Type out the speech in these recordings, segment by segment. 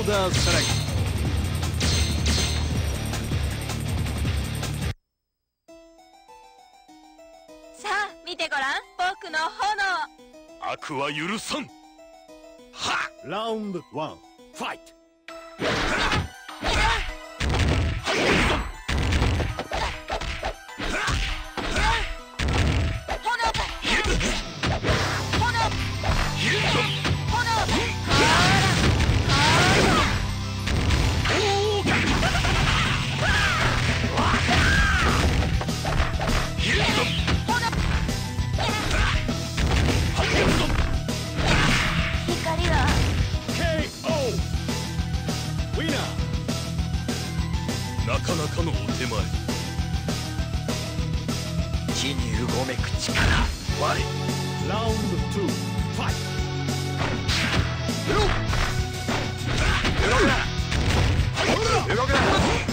ーダーセレクト。 さあ見てごらん、僕の炎。 悪は許さん。はっ。 ラウンド1、ファイト。 なかなかのお手前。 地にうごめく力、我。 ラウンド2、ファイト。 動くな。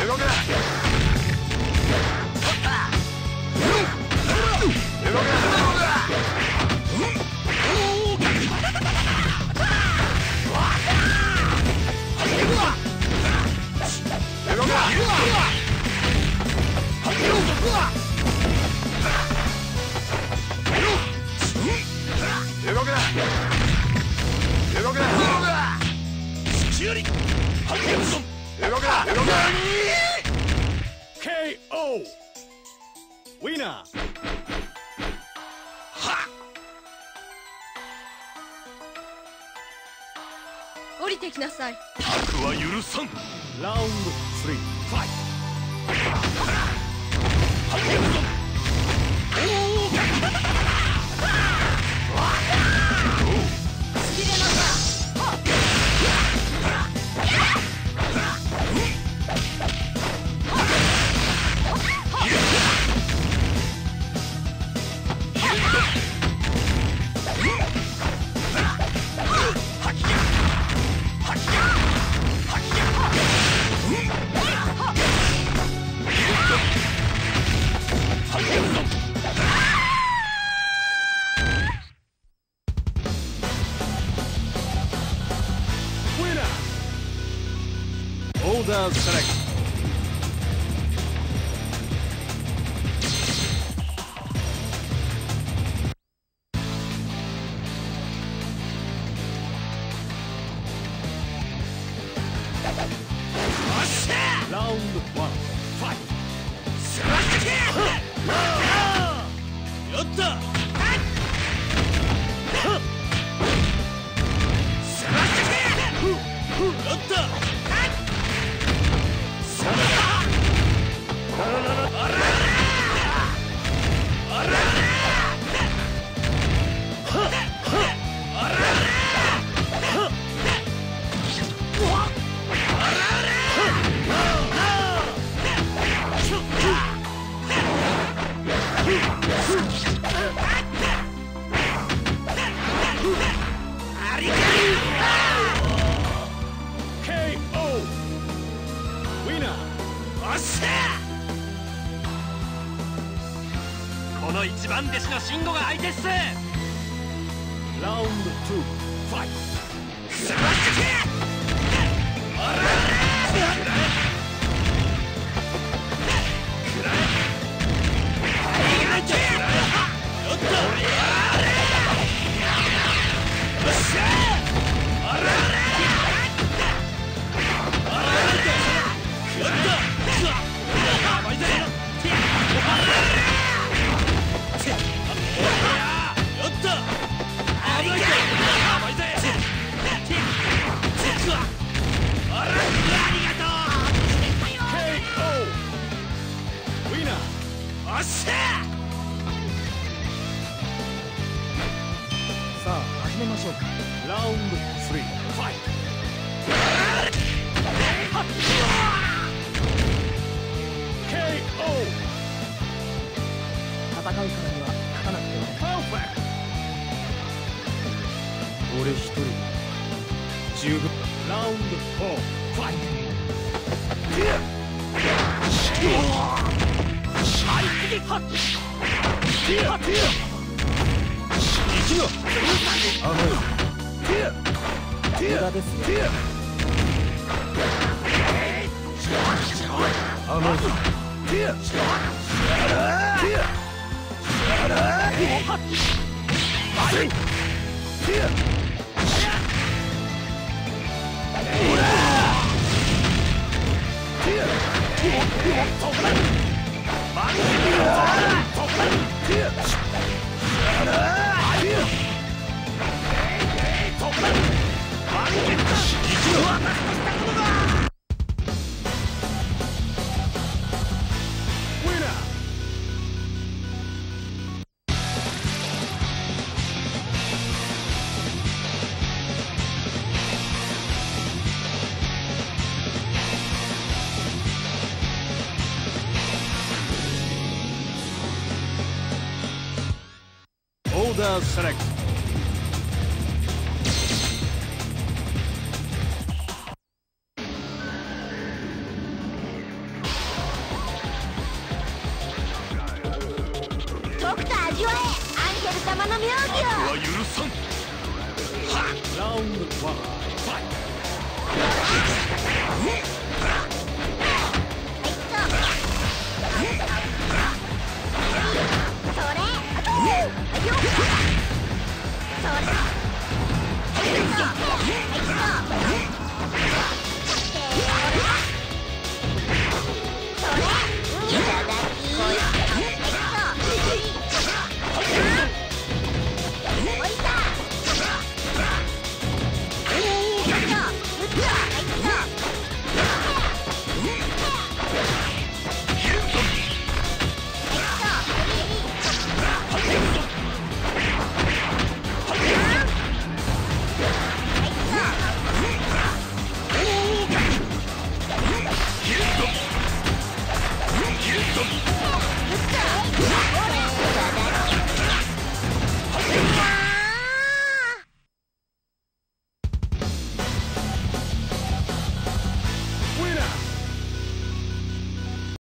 KO ウィナー。 降りてきなさい。 悪は許さん。 ラウンド3、ファイト。オーダーセレクト。ラウンド1、ファイト。 やった。やった。 この一番弟子の慎吾が相手っす。 ラウンド2、ファイト。さあ始めましょうか。ラウンド3、ファイト。KO。戦うからには勝たなくては。パーフェクト。俺一人十分。ラウンド4、ファイト。無駄ですよ。 まずオーダーセレクト。 とくと味わえ、アンゲル様の妙義を。 は許さん。 ラウンド1ファイト。 ギルド